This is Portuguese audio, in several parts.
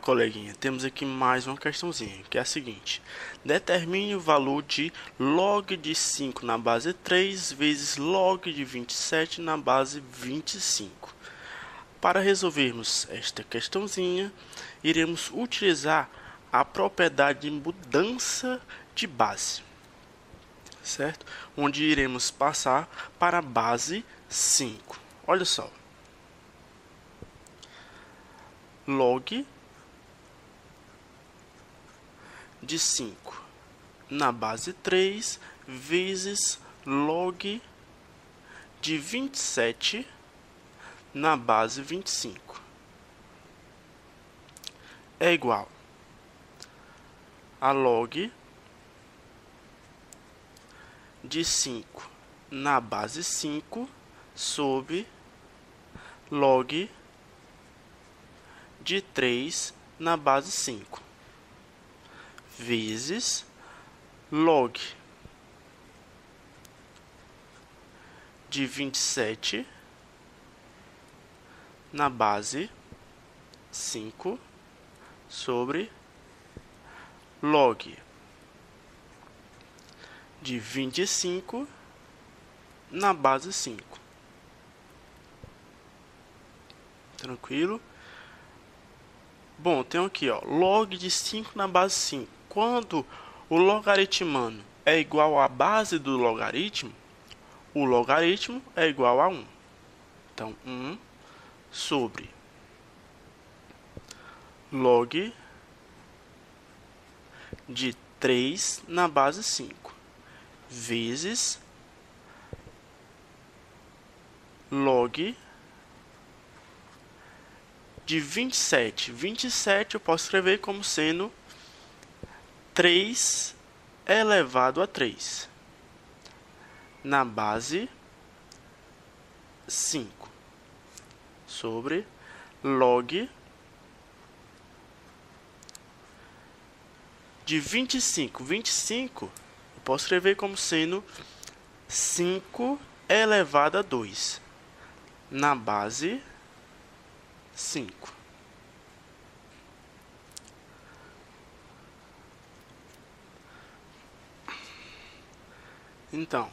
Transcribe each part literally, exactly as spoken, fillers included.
coleguinha, temos aqui mais uma questãozinha, que é a seguinte. Determine o valor de log de cinco na base três vezes log de vinte e sete na base vinte e cinco. Para resolvermos esta questãozinha, iremos utilizar a propriedade de mudança de base, certo? Onde iremos passar para a base cinco. Olha só. Log de cinco na base três vezes log de vinte e sete na base vinte e cinco é igual a log de cinco na base cinco sobre log de três na base cinco vezes log de vinte e sete na base cinco sobre log de vinte e cinco na base cinco. Tranquilo? Bom, tem aqui, ó, log de cinco na base cinco. Quando o logaritmano é igual à base do logaritmo, o logaritmo é igual a um. Então, um sobre log de três na base cinco vezes log de vinte e sete. vinte e sete eu posso escrever como sendo três elevado a três na base cinco sobre log de vinte e cinco. vinte e cinco eu posso escrever como sendo cinco elevado a dois na base cinco. Então,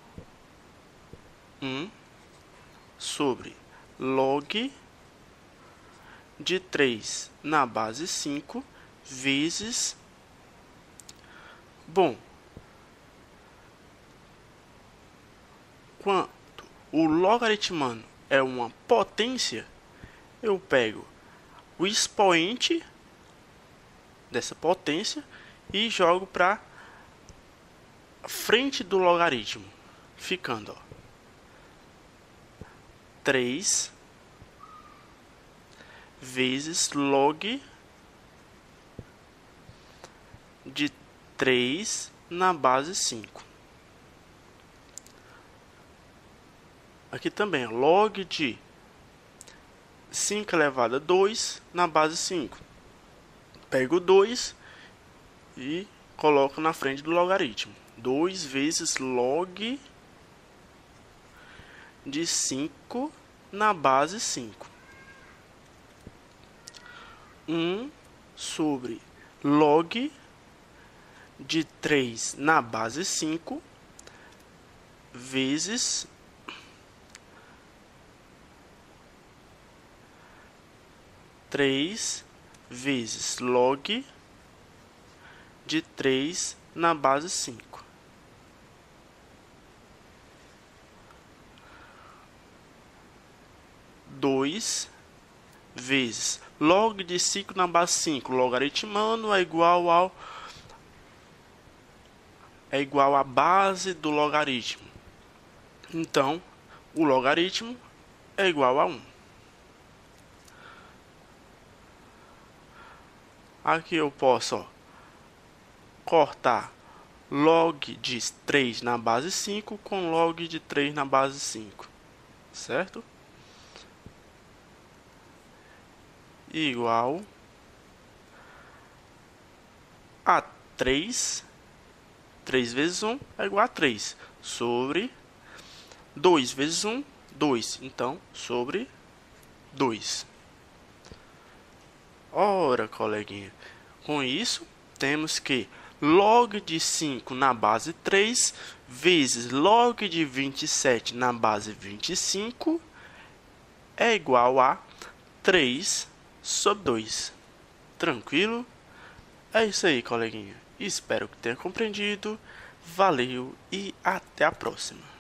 um sobre log de três na base cinco vezes... Bom, quando o logaritmano é uma potência, eu pego o expoente dessa potência e jogo para frente do logaritmo, ficando, ó, três vezes log de três na base cinco. Aqui também, ó, log de cinco elevado a dois na base cinco. Pego dois e coloco na frente do logaritmo. dois vezes log de cinco na base cinco. um sobre log de três na base cinco vezes três vezes log de três na base cinco. dois vezes log de cinco na base cinco. Logaritmano é igual ao é igual à base do logaritmo. Então, o logaritmo é igual a um. Aqui eu posso, ó, cortar log de três na base cinco com log de três na base cinco, certo? Igual a três. três vezes um é igual a três. Sobre dois vezes um, dois. Então, sobre dois. Ora, coleguinha, com isso, temos que log de cinco na base três vezes log de vinte e sete na base vinte e cinco é igual a três sobre dois. Tranquilo? É isso aí, coleguinha. Espero que tenha compreendido. Valeu e até a próxima.